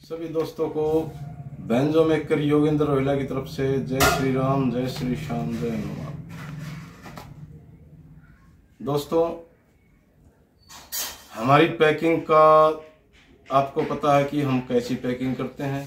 सभी दोस्तों को बैंजो मेकर योगेंद्र रोहिला की तरफ से जय श्री राम, जय श्री श्याम, जय हनुमान। दोस्तों, हमारी पैकिंग का आपको पता है कि हम कैसी पैकिंग करते हैं।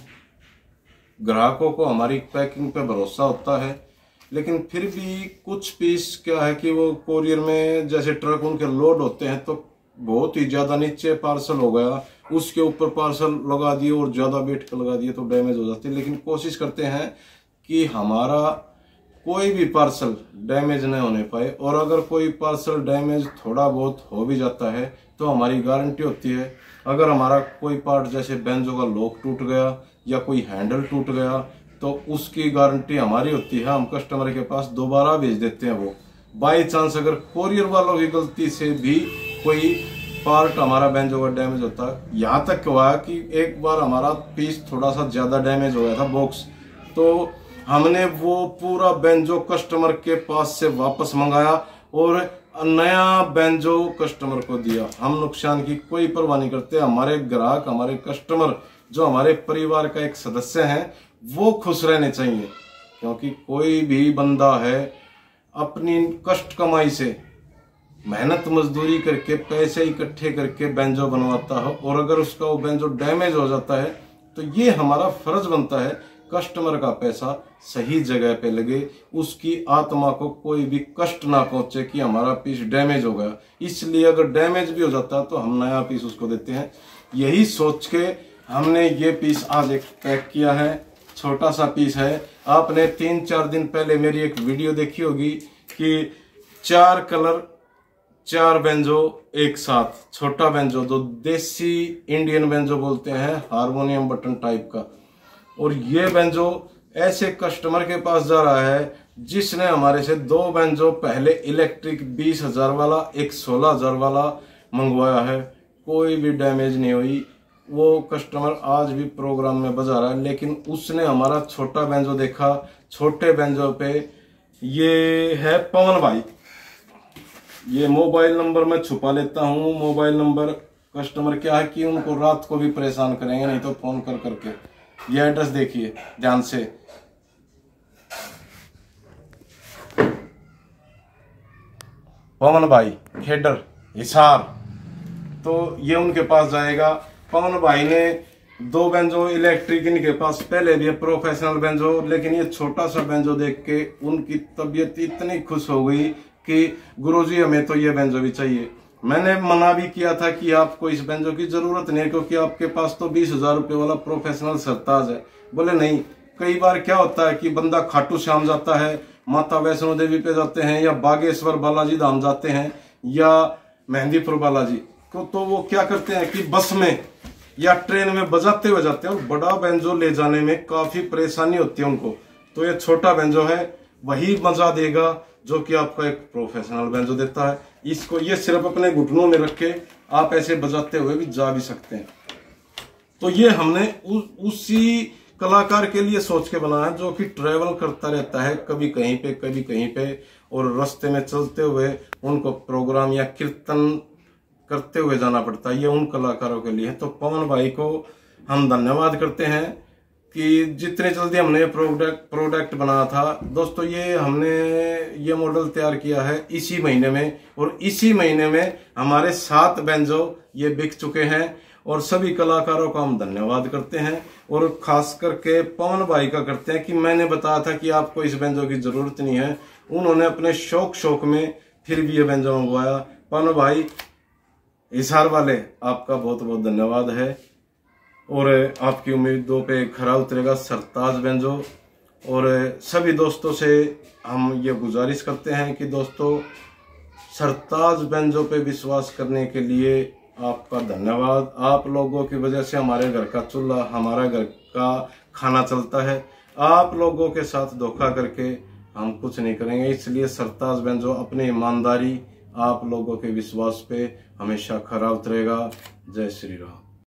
ग्राहकों को हमारी पैकिंग पे भरोसा होता है, लेकिन फिर भी कुछ पीस क्या है कि वो कोरियर में जैसे ट्रक उनके लोड होते हैं तो बहुत ही ज्यादा नीचे पार्सल हो गया, उसके ऊपर पार्सल लगा दिए और ज्यादा वेट का लगा दिए तो डैमेज हो जाती है। लेकिन कोशिश करते हैं कि हमारा कोई भी पार्सल डैमेज नहीं होने पाए, और अगर कोई पार्सल डैमेज थोड़ा बहुत हो भी जाता है तो हमारी गारंटी होती है। अगर हमारा कोई पार्ट जैसे बैंजो का लॉक टूट गया या कोई हैंडल टूट गया तो उसकी गारंटी हमारी होती है, हम कस्टमर के पास दोबारा भेज देते हैं। वो बाई चांस अगर कोरियर वालों की गलती से भी कोई पार्ट हमारा बैंजो का डैमेज होता है, यहाँ तक हुआ कि एक बार हमारा पीस थोड़ा सा ज्यादा डैमेज हो गया था बॉक्स, तो हमने वो पूरा बैंजो कस्टमर के पास से वापस मंगाया और नया बैंजो कस्टमर को दिया। हम नुकसान की कोई परवाह नहीं करते। हमारे ग्राहक, हमारे कस्टमर जो हमारे परिवार का एक सदस्य है, वो खुश रहने चाहिए, क्योंकि कोई भी बंदा है अपनी कष्ट कमाई से मेहनत मजदूरी करके पैसे इकट्ठे करके बैंजो बनवाता है, और अगर उसका वो बैंजो डैमेज हो जाता है तो ये हमारा फर्ज बनता है कस्टमर का पैसा सही जगह पे लगे, उसकी आत्मा को कोई भी कष्ट ना पहुंचे कि हमारा पीस डैमेज हो गया। इसलिए अगर डैमेज भी हो जाता है तो हम नया पीस उसको देते हैं। यही सोच के हमने ये पीस आज एक पैक किया है। छोटा सा पीस है। आपने 3-4 दिन पहले मेरी एक वीडियो देखी होगी कि 4 कलर 4 बैंजो एक साथ, छोटा बैंजो जो देसी इंडियन बैंजो बोलते हैं, हारमोनियम बटन टाइप का। और ये बैंजो ऐसे कस्टमर के पास जा रहा है जिसने हमारे से 2 बैंजो पहले इलेक्ट्रिक 20,000 वाला, एक 16,000 वाला मंगवाया है, कोई भी डैमेज नहीं हुई। वो कस्टमर आज भी प्रोग्राम में बजा रहा है, लेकिन उसने हमारा छोटा बैंजो देखा। छोटे बैंजो पे ये है पवन भाई, ये मोबाइल नंबर मैं छुपा लेता हूँ। मोबाइल नंबर कस्टमर क्या है कि उनको रात को भी परेशान करेंगे, नहीं तो फोन कर करके। ये एड्रेस देखिए ध्यान से, पवन भाई खेडर हिसार, तो ये उनके पास जाएगा। पवन भाई ने 2 बैंजो इलेक्ट्रिक इनके पास पहले भी है, प्रोफेशनल बैंजो, लेकिन ये छोटा सा बैंजो देख के उनकी तबीयत इतनी खुश हो गई कि गुरुजी हमें तो ये बैंजो भी चाहिए। मैंने मना भी किया था कि आपको इस बैंजो की जरूरत नहीं है, क्योंकि आपके पास तो 20,000 रुपए वाला प्रोफेशनल सरताज है। बोले नहीं, कई बार क्या होता है कि बंदा खाटू श्याम जाता है, माता वैष्णो देवी पे जाते हैं, या बागेश्वर बालाजी धाम जाते हैं, या मेहंदीपुर बालाजी को, तो वो क्या करते हैं कि बस में या ट्रेन में बजाते हुए जाते हैं, और बड़ा बैंजो ले जाने में काफी परेशानी होती है उनको। तो ये छोटा बैंजो है, वही मजा देगा जो कि आपका एक प्रोफेशनल बैंजो देता है। इसको ये सिर्फ अपने घुटनों में रख के आप ऐसे बजाते हुए भी जा भी सकते हैं। तो ये हमने उसी कलाकार के लिए सोच के बनाया जो कि ट्रेवल करता रहता है, कभी कहीं पे कभी कहीं पे, और रास्ते में चलते हुए उनको प्रोग्राम या कीर्तन करते हुए जाना पड़ता है। ये उन कलाकारों के लिए है। तो पवन भाई को हम धन्यवाद करते हैं कि जितने जल्दी हमने ये प्रोडक्ट बनाया था। दोस्तों, ये हमने ये मॉडल तैयार किया है इसी महीने में, और इसी महीने में हमारे 7 बैंजो ये बिक चुके हैं। और सभी कलाकारों का हम धन्यवाद करते हैं, और खास करके पवन भाई का करते हैं कि मैंने बताया था कि आपको इस बैंजो की जरूरत नहीं है, उन्होंने अपने शौक में फिर भी ये बैंजो मंगवाया। पवन भाई हिसार वाले, आपका बहुत बहुत धन्यवाद है, और आपकी उम्मीदों पे खरा उतरेगा सरताज बैंजो। और सभी दोस्तों से हम ये गुजारिश करते हैं कि दोस्तों, सरताज बैंजो पे विश्वास करने के लिए आपका धन्यवाद। आप लोगों की वजह से हमारे घर का चूल्हा, हमारा घर का खाना चलता है। आप लोगों के साथ धोखा करके हम कुछ नहीं करेंगे, इसलिए सरताज बैंजो अपनी ईमानदारी, आप लोगों के विश्वास पे हमेशा खरा उतरेगा। जय श्री राम।